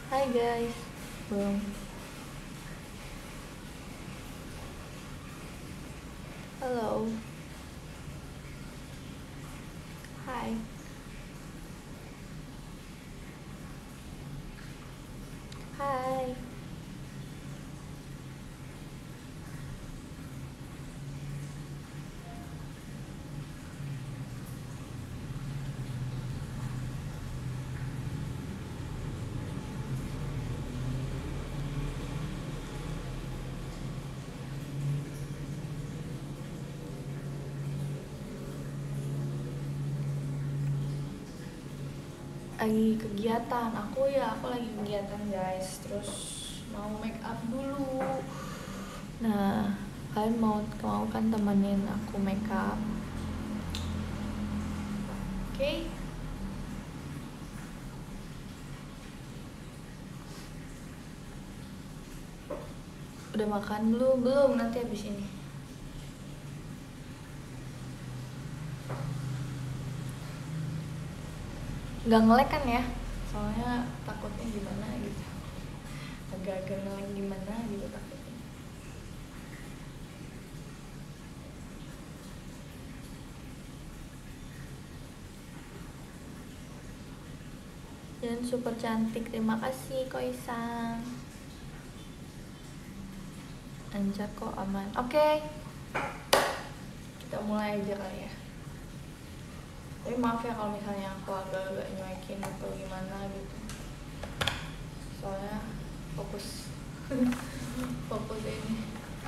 Hai guys, belum. Halo. Hai. Hai. Lagi kegiatan, aku lagi kegiatan guys. Terus mau make up dulu. Nah, kalian mau kan temenin aku make up? Oke? Udah makan belum? Belum, nanti habis ini. Gak ngelek kan ya? Soalnya takutnya gimana gitu. Agak-agak ngelek gimana gitu takutnya. Dan super cantik, terima kasih Koisang. Lancar kok, aman. Oke. Kita mulai aja kali ya. Tapi maaf ya kalau misalnya aku agak-agak nyuekin atau gimana gitu. Soalnya fokus fokus ini.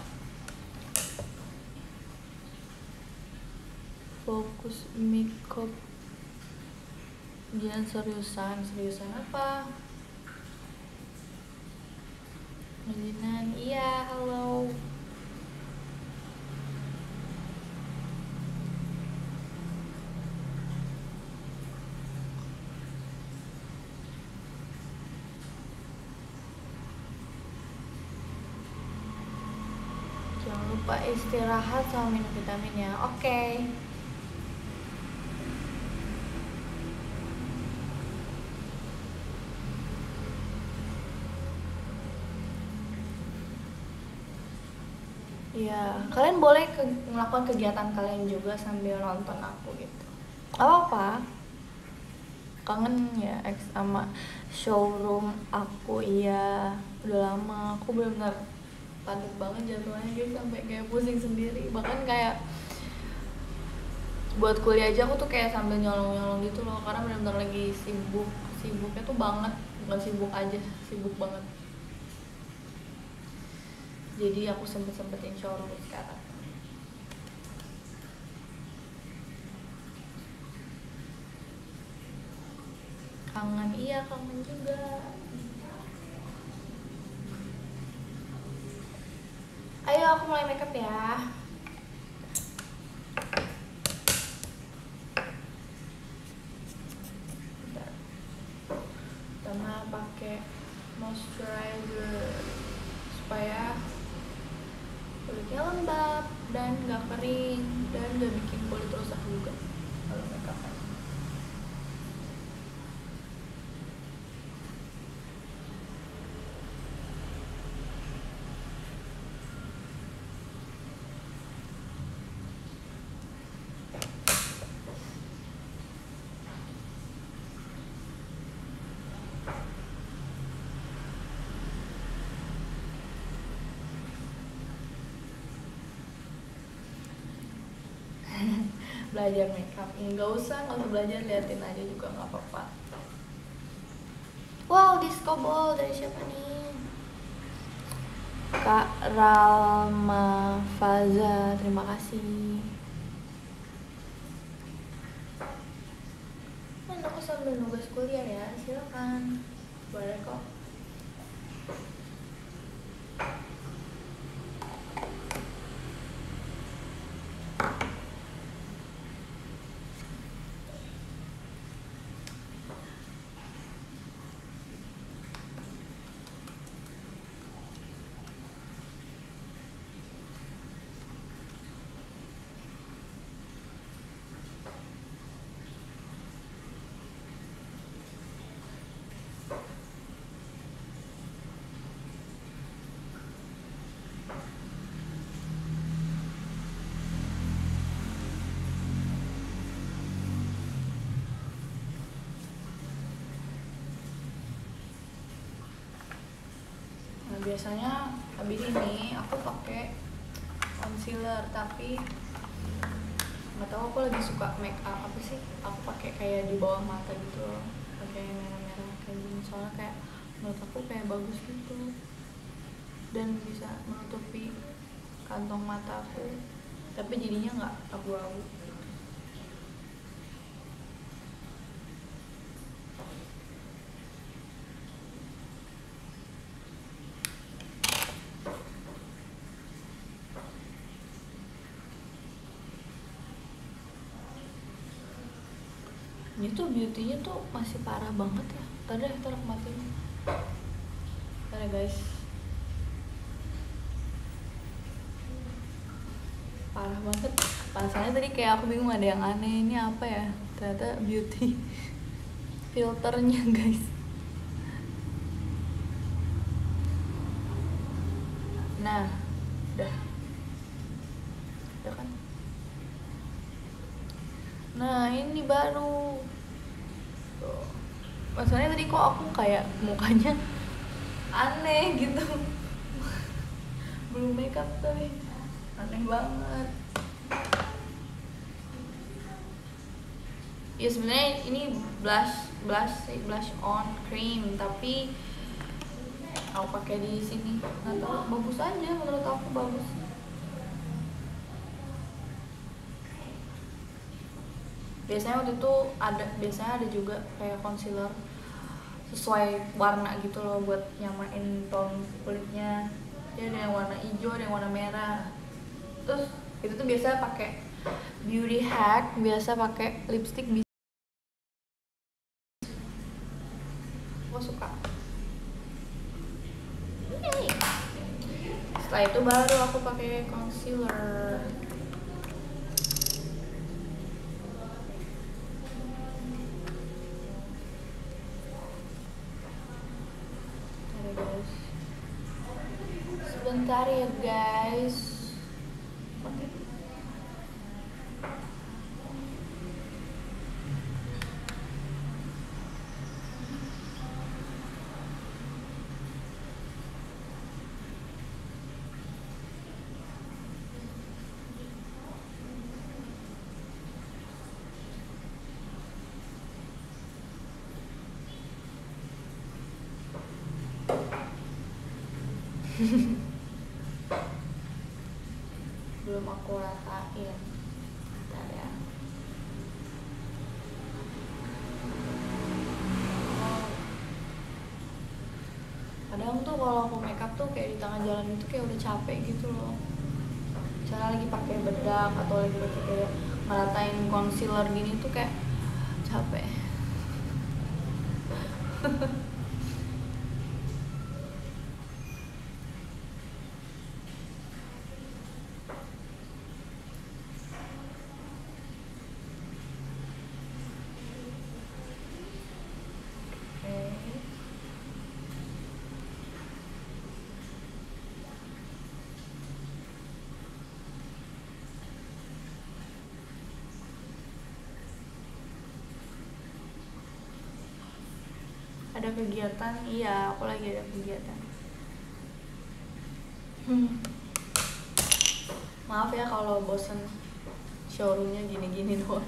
Fokus makeup. Jangan seriusan apa? Majinan, iya, halo. Jangan lupa istirahat sama minum vitamin ya. Oke. Iya, kalian boleh melakukan kegiatan kalian juga sambil nonton aku gitu. Apa? Kangen ya sama showroom aku. Iya, udah lama. Aku benar-benar padat banget jadwalnya guys, sampai kayak pusing sendiri. Bahkan kayak buat kuliah aja aku tuh kayak sambil nyolong-nyolong gitu loh, karena benar-benar lagi sibuknya tuh banget. Bukan sibuk aja, sibuk banget. Jadi aku sempetin showroom sekarang. Kangen, iya kangen juga. Ayo aku mulai makeup ya. Bentar. Pertama pakai moisturizer supaya kulitnya lembab dan gak kering dan gak bikin kulit rusak juga kalau makeup. Belajar makeup nggak usah belajar, liatin aja juga nggak apa-apa. Wow, disco ball dari siapa nih? Kak Ralma Faza, terima kasih. Aku sambil nugas kuliah ya, silakan, boleh kok. biasanya habis ini aku pakai concealer, tapi nggak tahu aku lagi suka make up apa sih, aku pakai kayak di bawah mata gitu loh, pakai merah-merah kayak gini, soalnya kayak menurut aku kayak bagus gitu dan bisa menutupi kantong mata aku, tapi jadinya nggak abu-abu. Ini tuh beauty-nya tuh masih parah banget ya. Tadi aku matiin. Bentar ya guys. Parah banget. Pasalnya tadi kayak aku bingung ada yang aneh, ini apa ya? Ternyata beauty filternya guys. Nah, udah kan? Nah, ini baru. Tuh. Masalahnya tadi kok aku kayak mukanya aneh gitu. Belum makeup tapi aneh banget. Ya sebenarnya ini blush on cream, tapi aku pakai di sini. Nggak tahu, bagus aja menurut aku, bagus. Biasanya waktu itu biasanya ada juga kayak concealer sesuai warna gitu loh, buat nyamain tone kulitnya. Jadi ada yang warna hijau, ada yang warna merah. Terus itu tuh biasa pakai beauty hack, biasa pakai lipstick bisa. Aku suka. Setelah itu baru aku pakai concealer. Sebentar ya guys. Belum aku ratain. Bentar ya. Kadang tuh kalau aku makeup tuh kayak di tengah jalan itu kayak udah capek gitu loh. Misalnya lagi pakai bedak atau lagi pakai kayak ngeratain concealer gini tuh kayak capek. Ada kegiatan, iya aku lagi ada kegiatan. Maaf ya kalau bosen showroomnya gini-gini doang.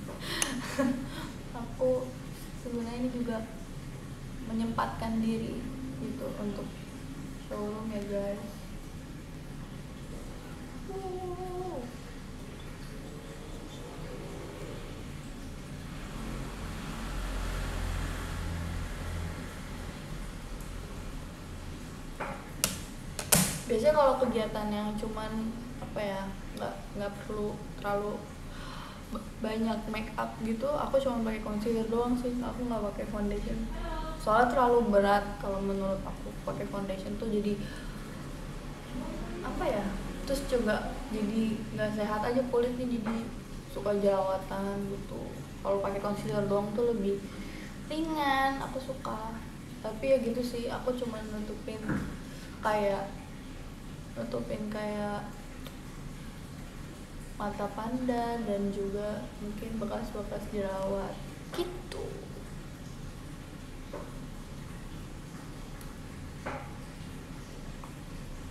Aku sebenarnya ini juga menyempatkan diri gitu untuk showroom ya guys. Biasanya kalau kegiatan yang cuman apa ya, nggak perlu terlalu banyak make up gitu, aku cuma pakai concealer doang sih, aku nggak pakai foundation. Soalnya terlalu berat kalau menurut aku pakai foundation tuh, jadi apa ya, terus juga jadi nggak sehat aja kulitnya, jadi suka jerawatan gitu. Kalau pakai concealer doang tuh lebih ringan, aku suka. Tapi ya gitu sih, aku cuma nutupin kayak mata panda dan juga mungkin bekas-bekas jerawat gitu.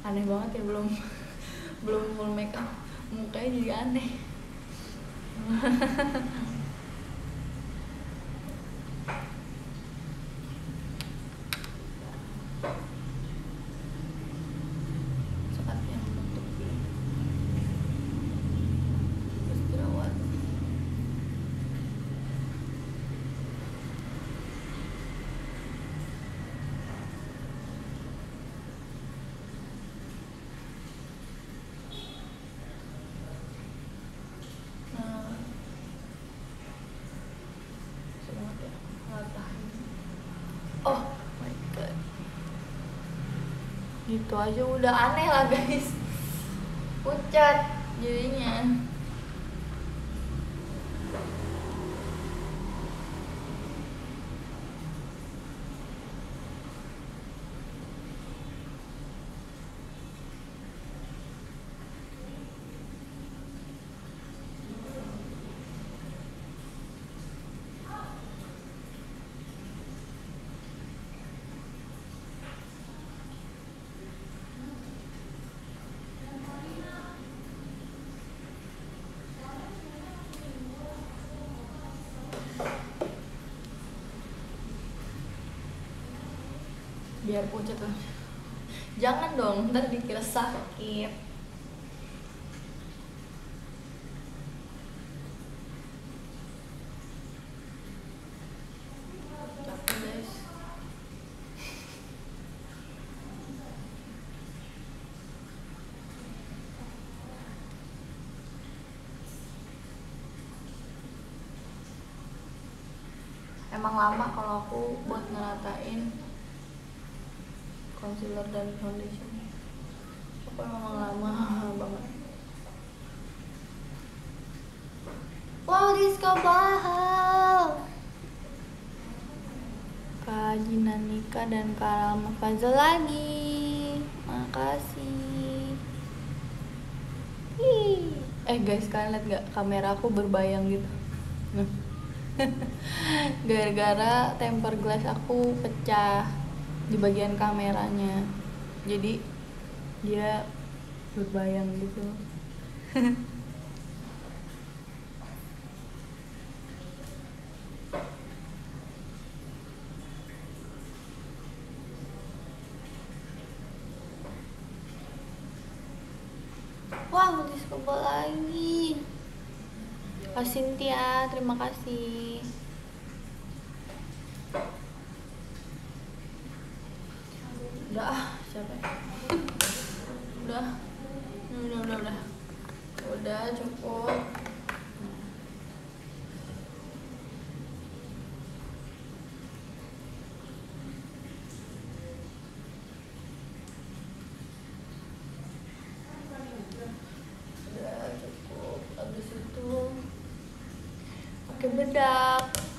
Aneh banget ya, belum belum full makeup mukanya jadi aneh. Saatnya menutupi istirahat. Oh my god, gitu aja udah aneh lah guys, pucat jadinya. Biar pucat lah, jangan dong ntar dikira sakit. Capek guys. Emang lama kalau aku buat ngeratain concealer dan foundation, aku emang lama banget. Wow, Rizka Bahal, Kak Jina Nika dan Kak Alma Fazal lagi, makasih. Guys, kalian liat gak kamera aku berbayang gitu? Gara-gara tempered glass aku pecah di bagian kameranya, jadi dia berbayang gitu. Wah, mau diskoba lagi. Kak Cynthia, terima kasih. Udah, siapa ya? Udah cukup. Habis itu pakai bedak.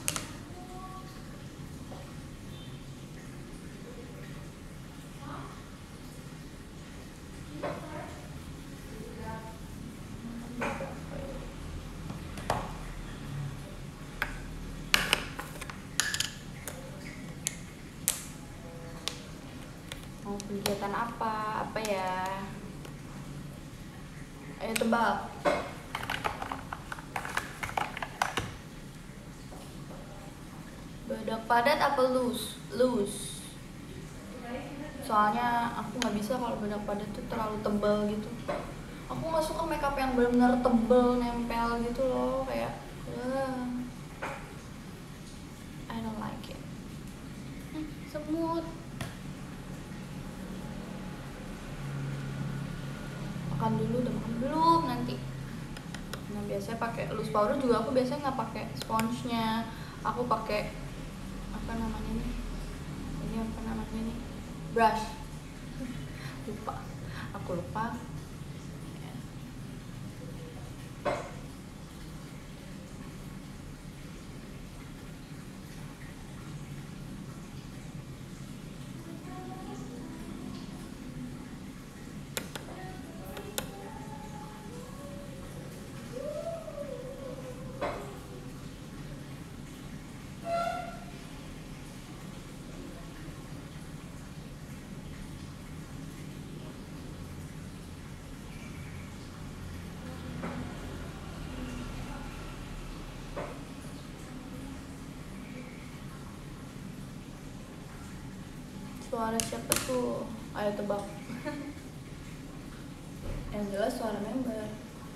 Mau kegiatan apa ya? Ayo tebak. Bedak padat apa loose? Soalnya aku nggak bisa kalau bedak padat tuh terlalu tebal gitu. Aku nggak suka makeup yang benar-benar tebal nempel gitu loh, kayak I don't like it. Semut. Makan dulu, udah makan belum nanti. Nah, biasanya pakai loose powder juga aku biasanya nggak pakai sponsenya, aku pakai apa namanya nih? Ini apa namanya nih? Brush. Aku lupa. Suara siapa tuh? Ayo tebak. Yang jelas suara member.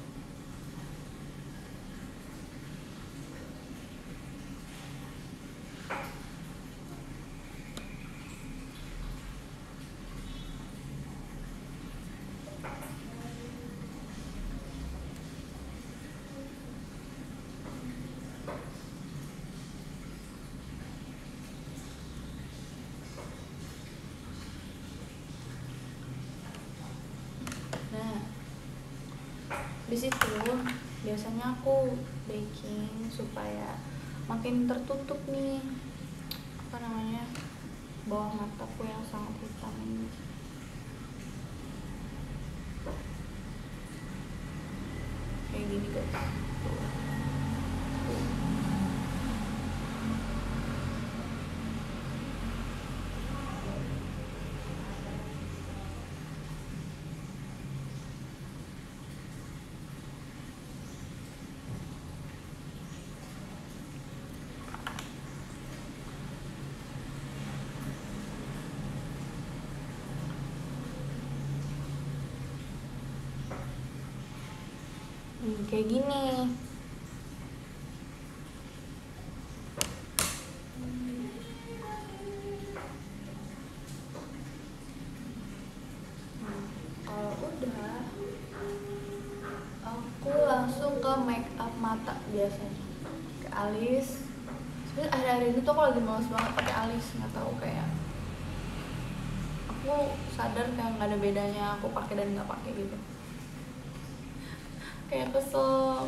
Nah, habis itu biasanya aku baking supaya makin tertutup nih, apa namanya, bawah mataku yang sangat hitam ini. Kayak gini guys. Kayak gini. Kalau udah, aku langsung ke make up mata biasanya, ke alis. Sebenarnya akhir-akhir ini tuh aku lagi males banget pakai alis, nggak tahu, kayak aku sadar kayak nggak ada bedanya aku pakai dan nggak pakai gitu. Kayak kesel.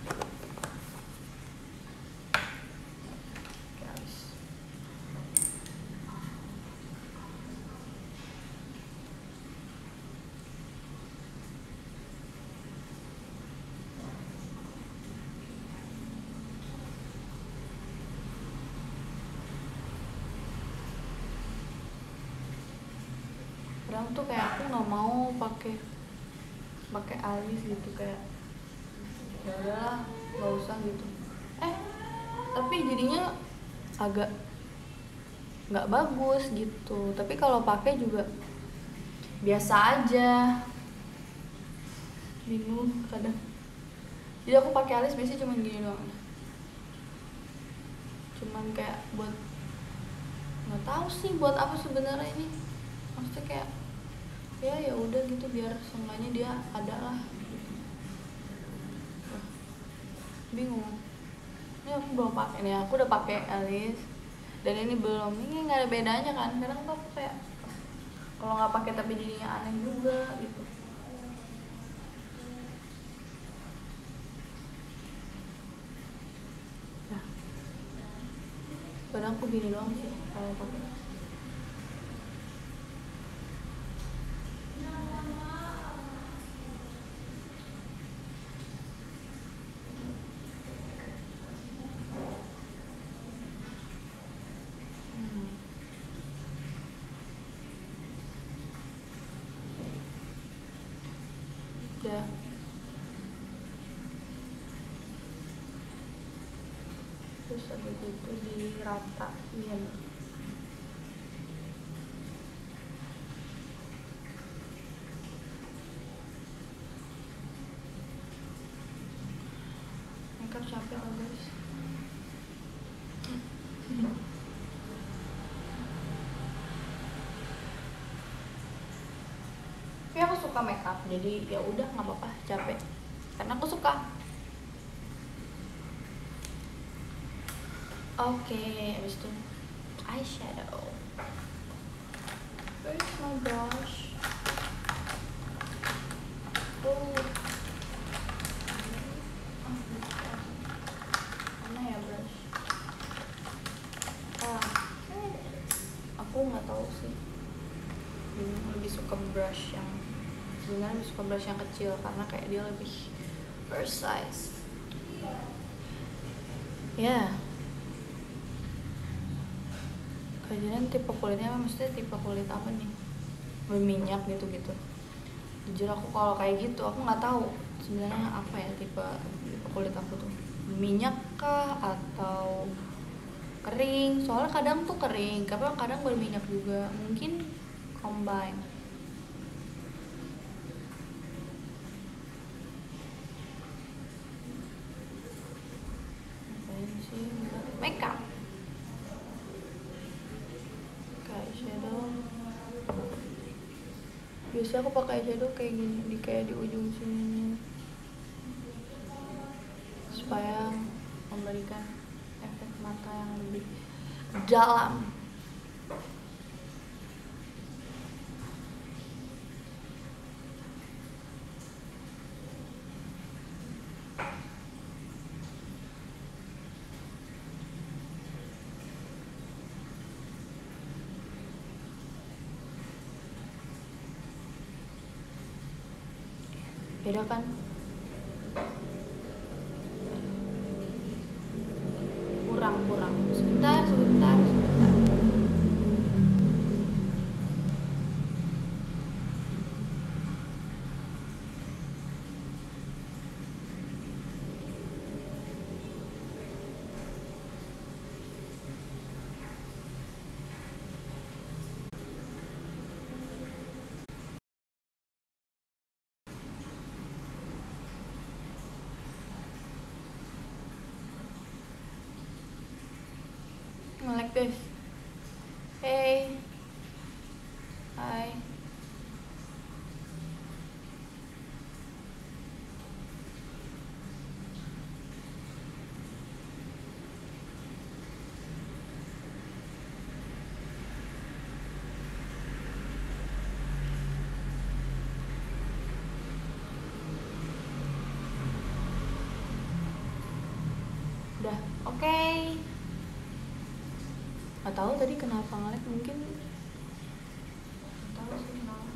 Kadang tuh kayak aku nggak mau pakai alis gitu, kayak ya udahlah nggak usah gitu. Tapi jadinya agak nggak bagus gitu. Tapi kalau pakai juga biasa aja, bingung kadang. Jadi aku pakai alis biasanya cuma gini doang, cuman kayak buat, nggak tahu sih buat apa sebenarnya ini. Maksudnya kayak ya udah gitu, biar seenggaknya dia ada lah. Bingung. Ini aku belum pakai nih, aku udah pakai alis dan ini belum. Ini nggak ada bedanya kan. Kadang tuh aku kayak kalau nggak pakai tapi jadinya aneh juga gitu. Nah, kadang aku gini doang sih kalau pakai. Ya, terus habis itu diratain. Makeup capek lah guys. Tapi aku suka makeup, jadi ya udah nggak apa-apa capek, karena aku suka. Oke, habis itu eyeshadow. Where's my brush? Mana ya brush? Aku nggak tahu sih. Lebih suka brush yang, sebenarnya lebih suka brush yang kecil karena kayak dia lebih precise. Ya. Kayaknya tipe kulitnya maksudnya tipe kulit apa nih? Berminyak gitu-gitu. Jujur aku kalau kayak gitu aku nggak tahu sebenarnya apa ya tipe kulit aku tuh. Minyak kah atau kering, soalnya kadang tuh kering tapi kadang berminyak juga, mungkin combine. Ngapain sih? Makeup, kayak eyeshadow. Biasanya aku pakai eyeshadow kayak gini, kayak di ujung sininya, supaya memberikan efek mata yang lebih dalam. Beda kan? Kurang sebentar. Like this. Hey, hi. Udah, oke. Gak tahu tadi kenapa nge-lag, mungkin gak tahu sih kenapa.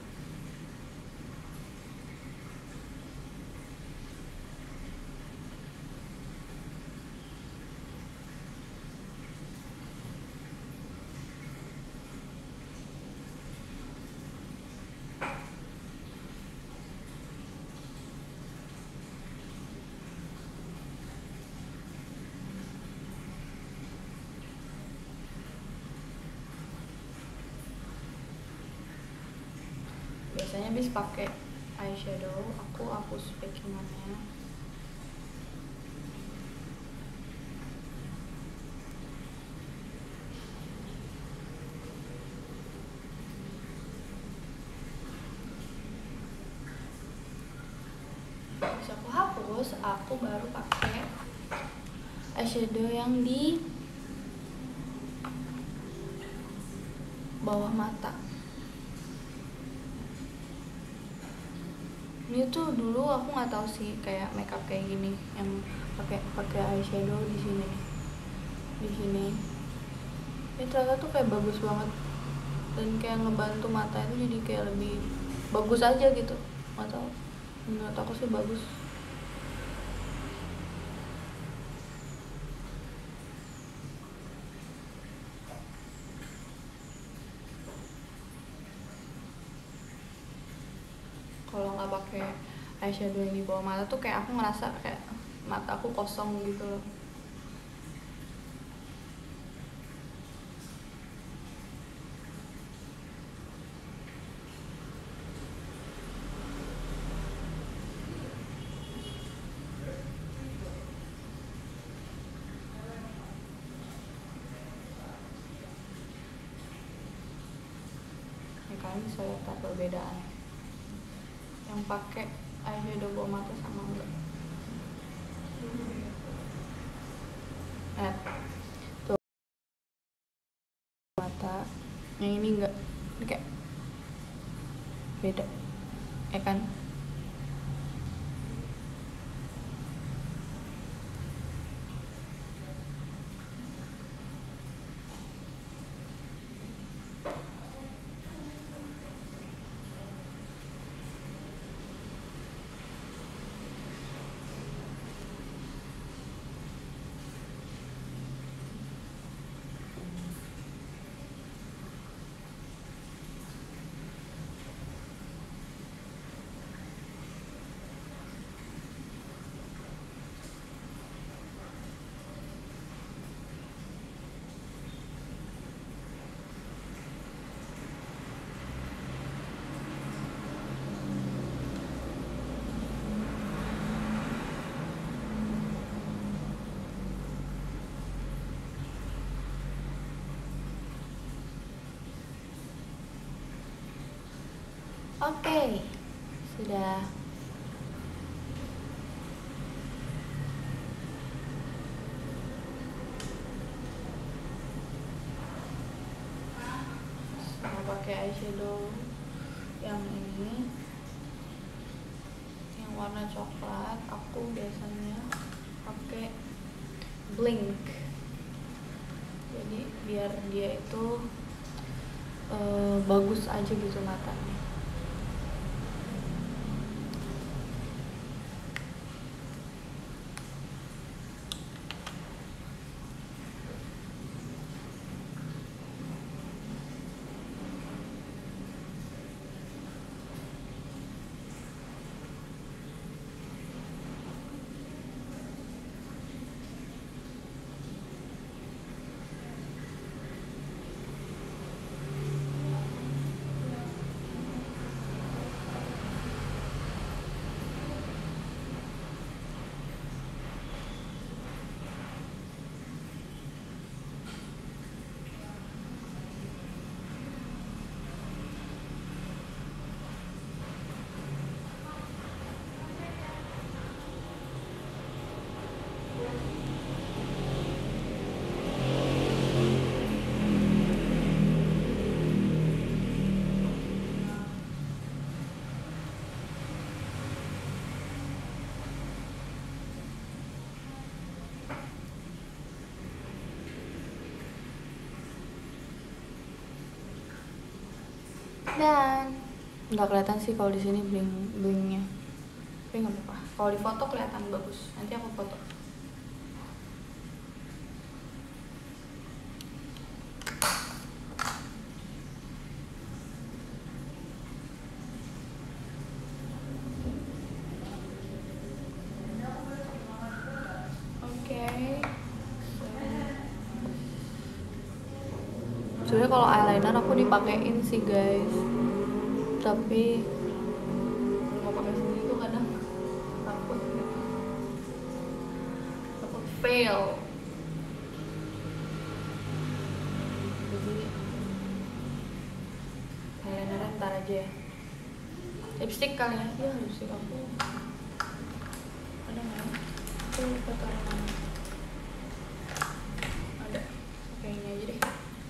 Biasanya habis pakai eyeshadow aku hapus packingannya. Habis aku hapus, aku baru pakai eyeshadow yang di bawah mata. Ini tuh dulu aku nggak tahu sih kayak makeup kayak gini yang pakai eyeshadow di sini. Ini ternyata tuh kayak bagus banget dan kayak ngebantu mata itu jadi kayak lebih bagus aja gitu. Nggak tahu, menurut aku sih bagus. Kalau nggak pakai eyeshadow yang di bawah mata tuh kayak aku ngerasa kayak mata aku kosong gitu loh. Ya, kalian bisa lihat perbedaan yang pakai eyeshadow bawah mata sama enggak. Tuh mata yang ini enggak, ini kayak beda ya kan. Oke, sudah. Mau pakai eyeshadow yang ini, yang warna coklat. Aku biasanya pakai Blink. Jadi biar dia itu bagus aja gitu matanya. Dan nggak kelihatan sih kalau di sini blinknya, tapi nggak apa-apa. Kalau di foto kelihatan bagus. Nanti aku foto. Oke. Sebenarnya kalau eyeliner aku dipakein sih guys, tapi mau pakai sendiri tuh kadang takut fail. Jadi eyelinernya ntar aja ya. Lipstick kali ya. Iya, lipstick aku ada nggak ya? Aku lupa taruh mana. Ada. Oke, ini aja deh.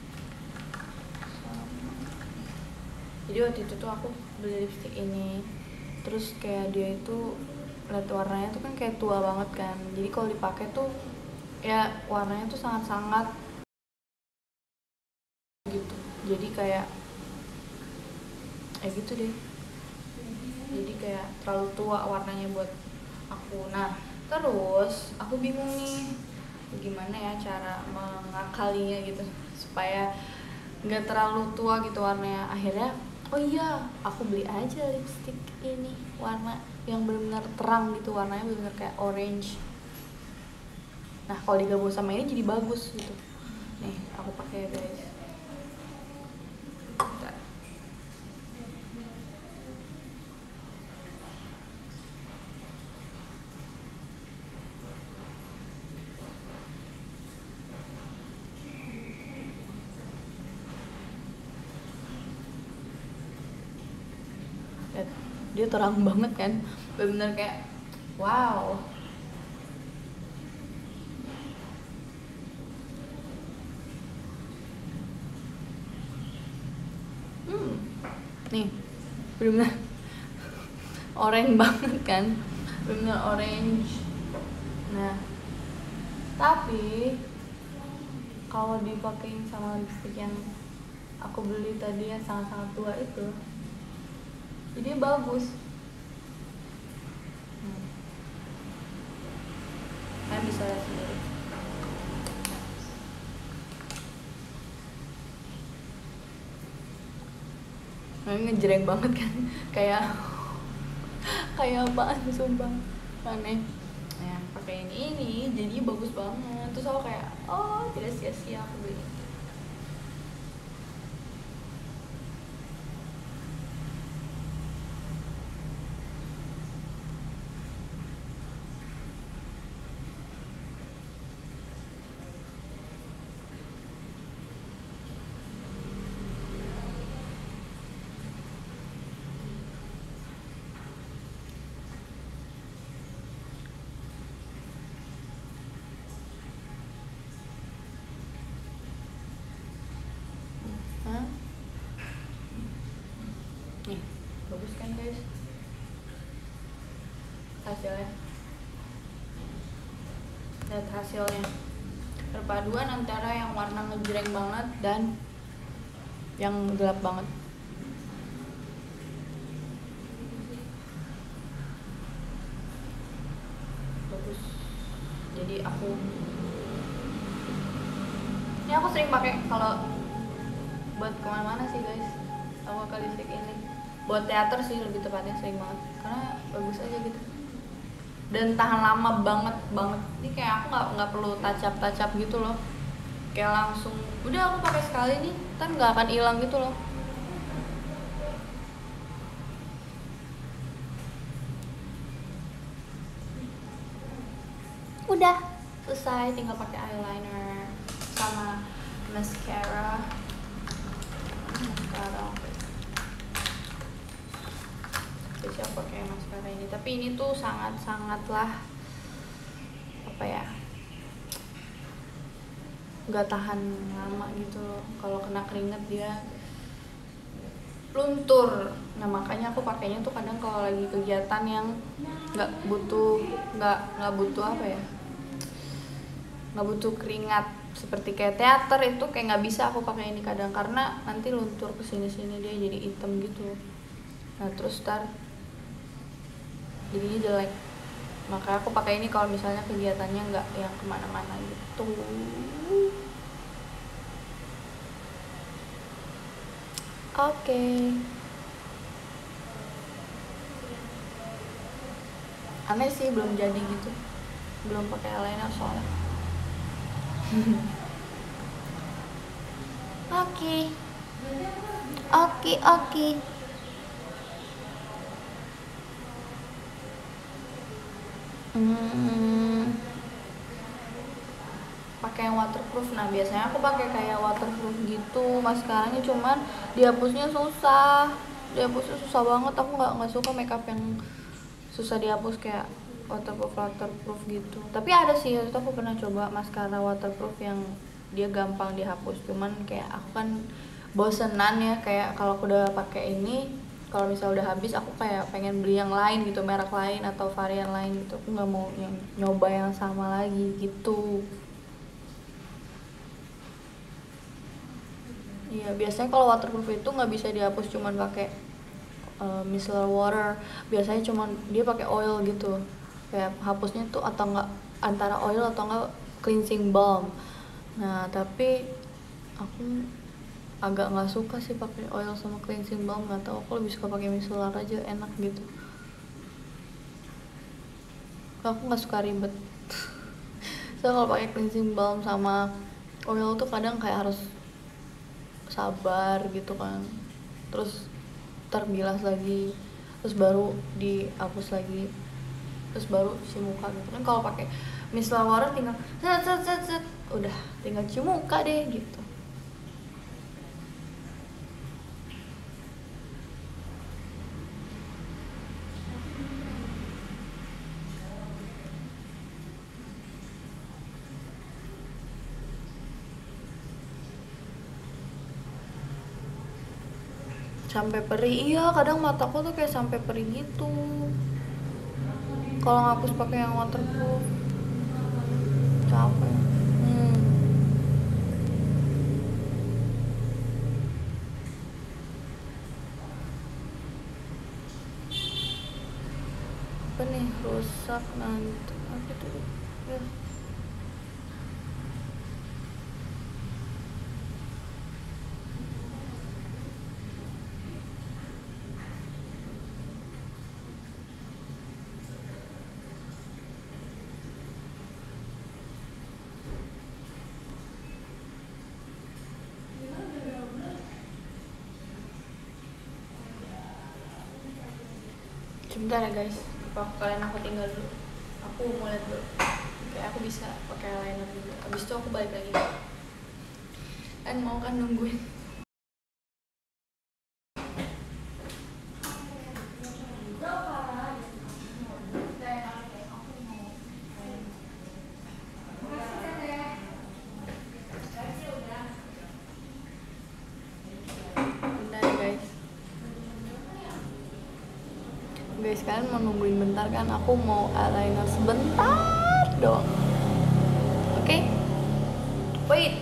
Jadi waktu itu tuh aku beli lipstick ini, terus kayak dia itu lihat warnanya tuh kan kayak tua banget kan. Jadi kalau dipakai tuh ya warnanya tuh sangat-sangat gitu. Jadi kayak gitu deh. Jadi kayak terlalu tua warnanya buat aku. Nah, terus aku bingung nih gimana ya cara mengakalinya gitu supaya nggak terlalu tua gitu warnanya. Akhirnya oh iya, aku beli aja lipstick ini warna yang benar-benar terang gitu, warnanya benar-benar kayak orange. Nah, kalau digabung sama ini jadi bagus gitu. Nih, aku pakai ya guys. Bentar. Lihat, dia terang banget kan, benar-benar kayak wow. Nih, benar-benar orange banget kan, benar-benar orange. Nah, tapi kalau dipakein sama lipstick yang aku beli tadi yang sangat-sangat tua itu, jadi bagus. Kalian bisa lihat sendiri. Nah, ngejreng banget kan, kayak apaan sumpah, aneh. Nah, pakai ini jadi bagus banget. Terus aku kayak oh, tidak sia-sia aku beli. kan guys hasilnya. Lihat hasilnya, perpaduan antara yang warna ngejreng banget dan yang gelap banget. Bagus. Jadi ini aku sering pakai kalau buat kemana-mana sih guys. Aku pakai lipstick ini buat teater sih, lebih tepatnya sering banget karena bagus aja gitu dan tahan lama banget. Ini kayak aku nggak perlu touch up gitu loh, kayak langsung udah aku pakai sekali nih kan nggak akan hilang gitu loh. Udah selesai, tinggal pakai eyeliner sama mascara. Biasanya aku pakai mascara ini, tapi ini tuh sangatlah apa ya, nggak tahan lama gitu loh. Kalau kena keringet dia luntur. Nah makanya aku pakainya tuh kadang kalau lagi kegiatan yang nggak butuh apa ya, nggak butuh keringat seperti kayak teater itu kayak nggak bisa aku pakai ini kadang karena nanti luntur kesini dia jadi hitam gitu. Nah terus jadinya jelek. Makanya aku pakai ini kalau misalnya kegiatannya nggak yang kemana-mana gitu. Oke. Aneh sih belum jadi gitu, belum pakai eyeliner soalnya. Oke. Pakai yang waterproof. Nah biasanya aku pakai kayak waterproof gitu mascaranya, cuman dihapusnya susah banget. Aku nggak suka makeup yang susah dihapus kayak waterproof gitu. Tapi ada sih, itu aku pernah coba mascara waterproof yang dia gampang dihapus, cuman kayak aku kan bosenan ya, kayak kalau aku udah pakai ini, kalau misalnya udah habis aku kayak pengen beli yang lain gitu, merek lain atau varian lain gitu. Aku nggak mau yang nyoba yang sama lagi gitu. Iya, biasanya kalau waterproof itu nggak bisa dihapus cuman pakai micellar water. Biasanya cuman dia pakai oil gitu. Kayak hapusnya tuh atau enggak antara oil atau enggak cleansing balm. Nah, tapi aku agak nggak suka sih pakai oil sama cleansing balm, nggak tahu, aku lebih suka pakai micellar aja, enak gitu. Aku nggak suka ribet. So kalau pakai cleansing balm sama oil tuh kadang kayak harus sabar gitu kan, terus terbilas lagi, terus baru dihapus lagi, terus baru cuci muka gitu kan. Kalau pakai micellar water tinggal set udah tinggal cuci muka deh gitu. Sampai perih, iya kadang mataku tuh kayak sampai perih gitu kalau ngapus pakai yang waterproof. Capek. Apa nih, rusak nanti apa tuh ya. Sebentar ya guys, aku tinggal dulu, aku mau lihat dulu kayak aku bisa pakai eyeliner dulu, abis itu aku balik lagi kan, mau kan nungguin. Bentar ya guys. Guys, kalian mau nungguin bentar kan? Aku mau eyeliner sebentar doang. Oke? Wait.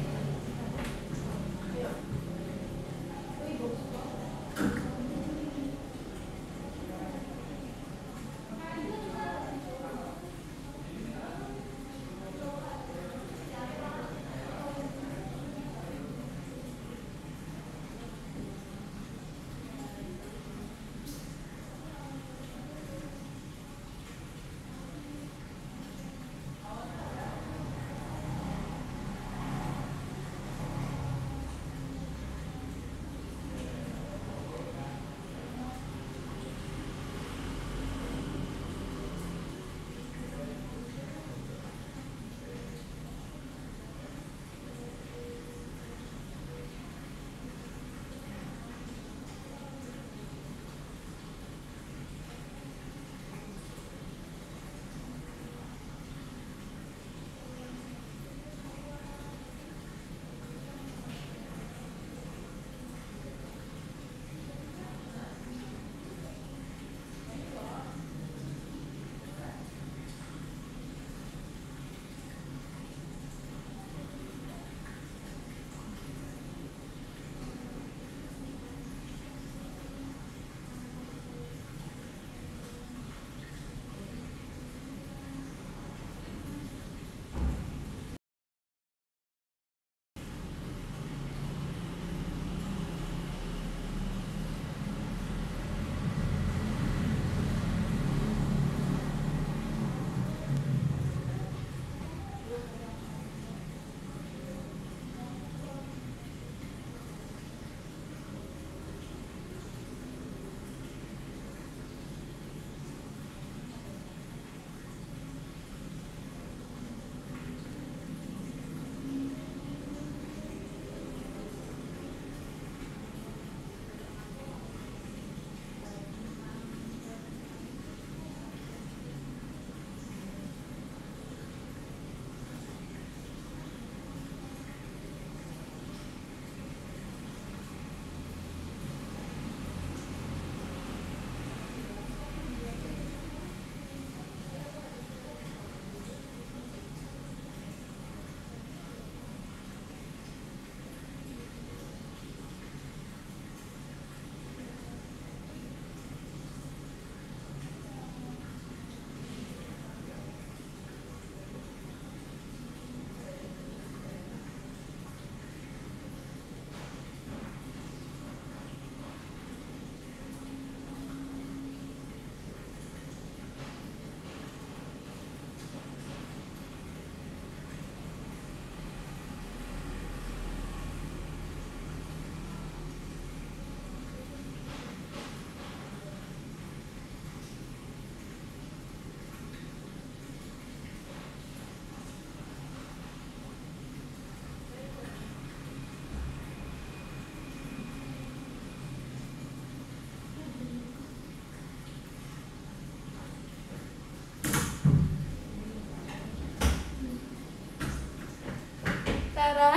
Tara.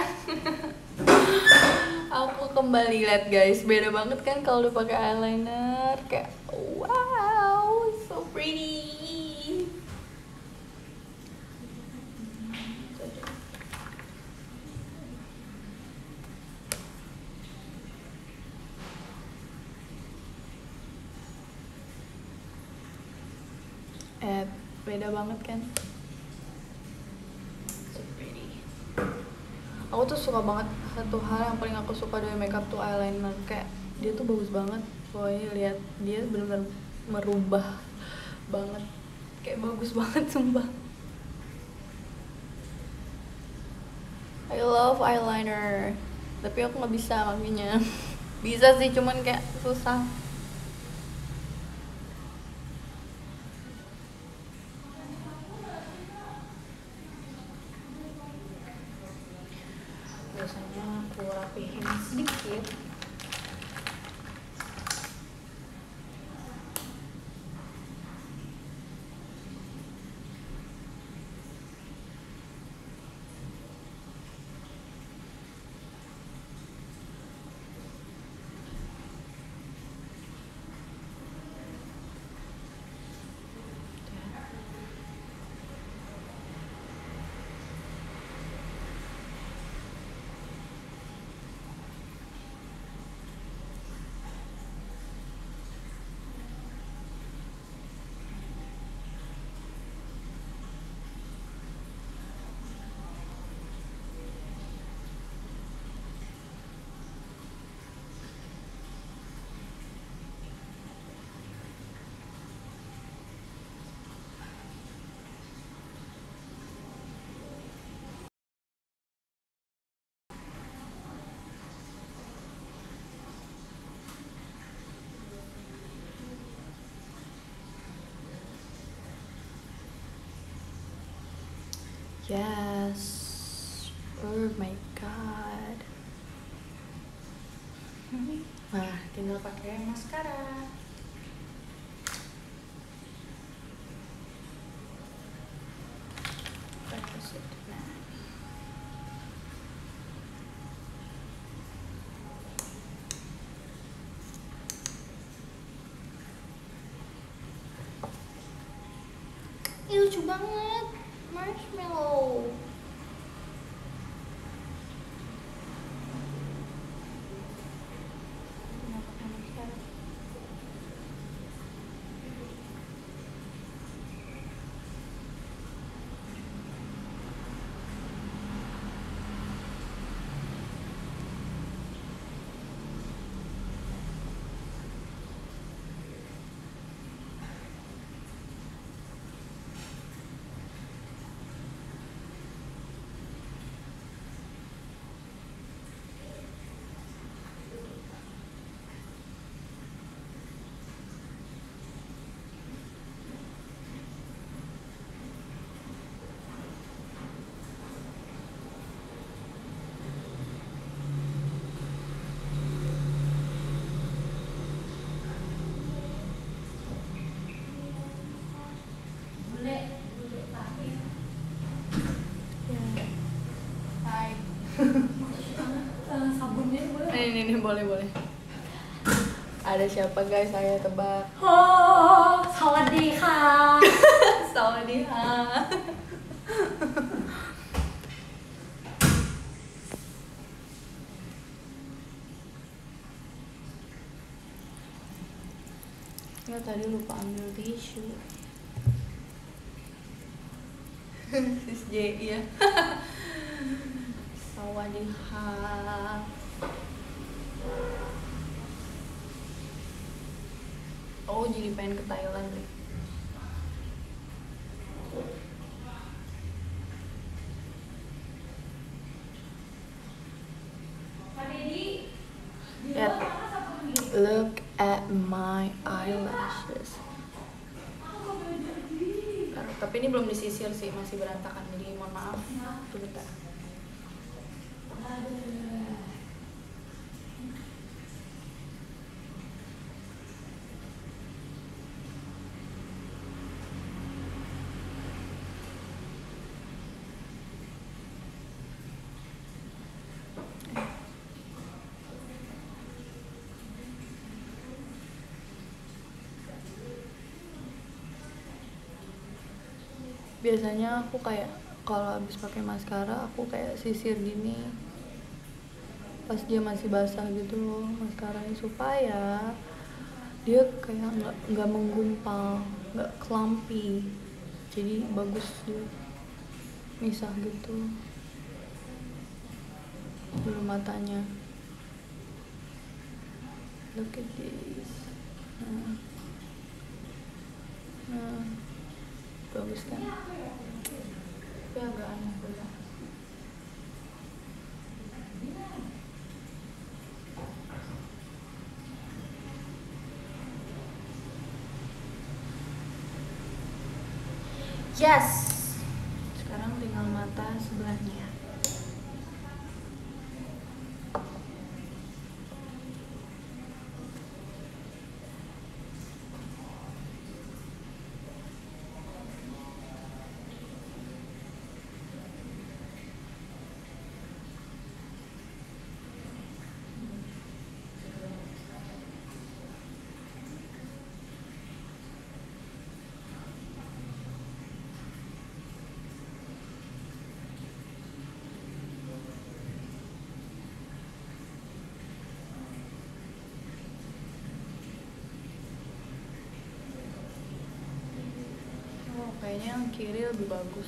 Aku kembali lihat guys, beda banget kan kalau udah pakai eyeliner, kayak wow, so pretty. Beda banget kan? So pretty. Aku tuh suka banget, satu hal yang paling aku suka dari makeup tuh eyeliner, kayak dia tuh bagus banget. Pokoknya lihat dia benar-benar merubah banget, kayak bagus banget sumpah. I love eyeliner, tapi aku nggak bisa makanya. Bisa sih, cuman kayak susah. Biasanya aku rapihin sedikit. Yes. Oh my god. Nah, tinggal pakai maskara. Nah. Ih, lucu banget. Marshmallow. Sabunnya boleh? Ini boleh. Ada siapa guys? Saya tebak. Oh, sawadee-ka. Sawadee-ka. Ya tadi lupa ambil tisu. Sis J, iya. Sawadee-ka. Oh, jadi pengen ke Thailand nih. Lihat, look at my eyelashes. Tapi ini belum disisir sih, masih berantakan, jadi mohon maaf. Tunggu bentar. Biasanya aku kayak kalau habis pakai maskara aku kayak sisir gini pas dia masih basah gitu loh maskaranya, supaya dia kayak nggak menggumpal, nggak clumpy, jadi bagus dia misah gitu bulu matanya. Look at this. Nah, bagus kan? Tapi agak aneh juga. Yes. Sekarang tinggal mata sebelahnya. Kayaknya yang kiri lebih bagus.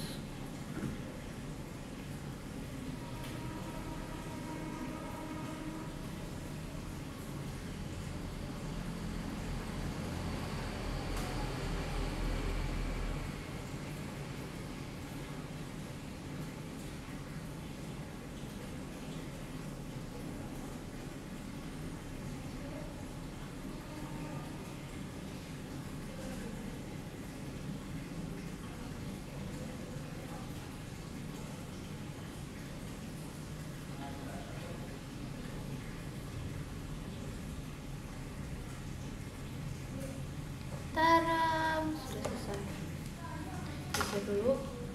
mikir dulu.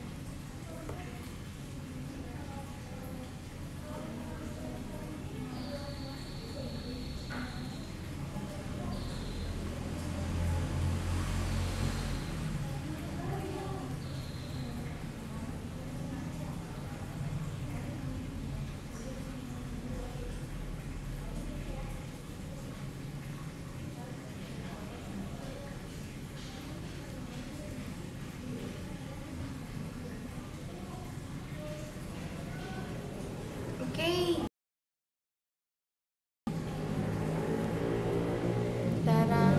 Oke. Sekarang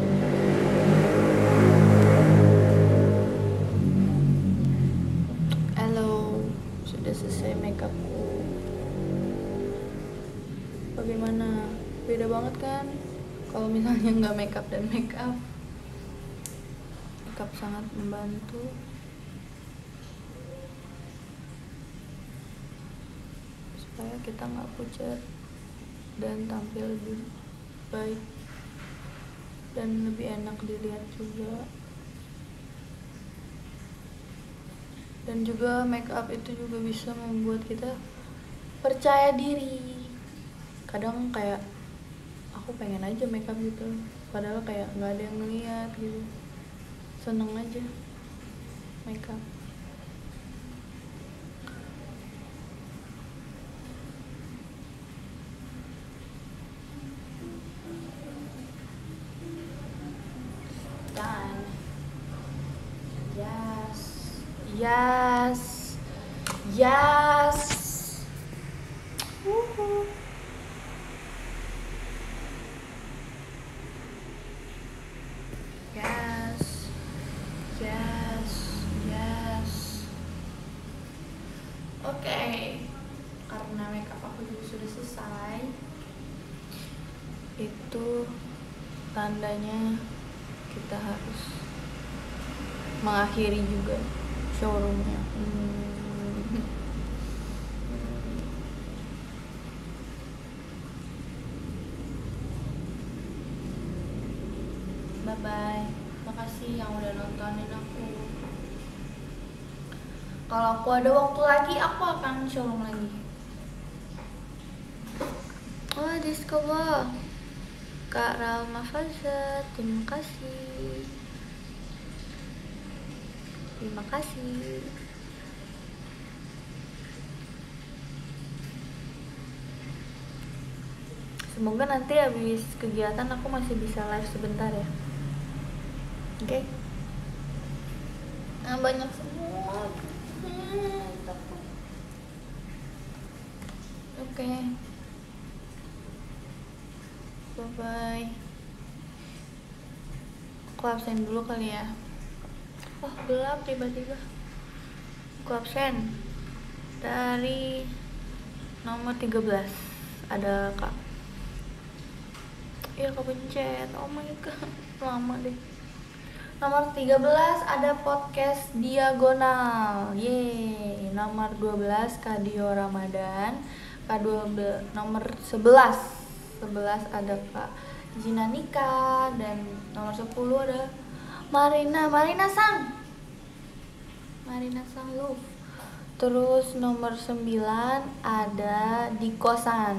halo, sudah selesai makeupku. Bagaimana? Beda banget kan? Kalau misalnya nggak makeup dan makeup. Makeup sangat membantu. Supaya kita nggak pucat dan tampil lebih baik dan lebih enak dilihat juga. Dan juga make up itu juga bisa membuat kita percaya diri. Kadang kayak aku pengen aja make up gitu, padahal kayak nggak ada yang ngeliat gitu. Seneng aja make up. Done. Yes. Woohoo. Yes. Oke. Karena makeup aku juga sudah selesai. Itu tandanya kita harus mengakhiri juga showroomnya. Bye bye. Makasih yang udah nontonin aku. Kalau aku ada waktu lagi, aku akan showroom lagi. Oh, discover Kak Ralma Faza, terima kasih. Semoga nanti habis kegiatan aku masih bisa live sebentar ya. Oke. Nah, banyak semua. Oke. Bye. Aku absen dulu kali ya. Wah, gelap tiba-tiba. Aku absen dari nomor 13. Ada Kak. Iya, kepencet. Oh my god, lama deh. Nomor 13 ada podcast Diagonal. Yeay. Nomor 12 Kadio Ramadan. Nomor 11 ada Kak Gina Nika. Dan nomor 10 ada Marina Sang Love. Terus nomor 9 ada di kosan.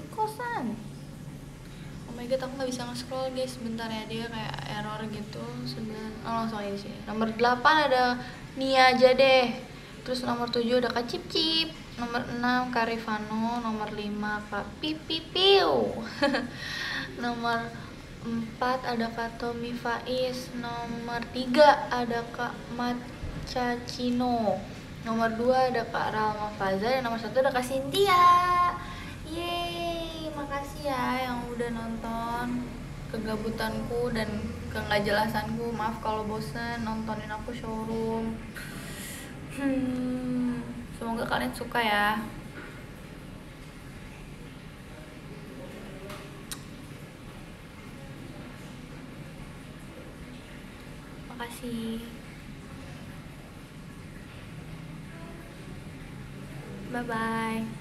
Oh my god, aku nggak bisa nge-scroll guys, bentar ya, dia kayak error gitu. 9, langsung aja di sini. Nomor 8 ada Nia aja deh. Terus nomor 7 ada Kak Cip. Nomor 6 Kak Rifano. Nomor 5 Kak Pipipiu. Nomor 4 ada Kak Tommy Faiz. Nomor 3 ada Kak Macacino. Nomor 2 ada Kak Ralma Faza. Dan nomor 1 ada Kak Cynthia. Yeay, makasih ya yang udah nonton kegabutanku dan nggak jelasanku. Maaf kalau bosen nontonin aku showroom. Semoga kalian suka ya. Makasih. Bye bye.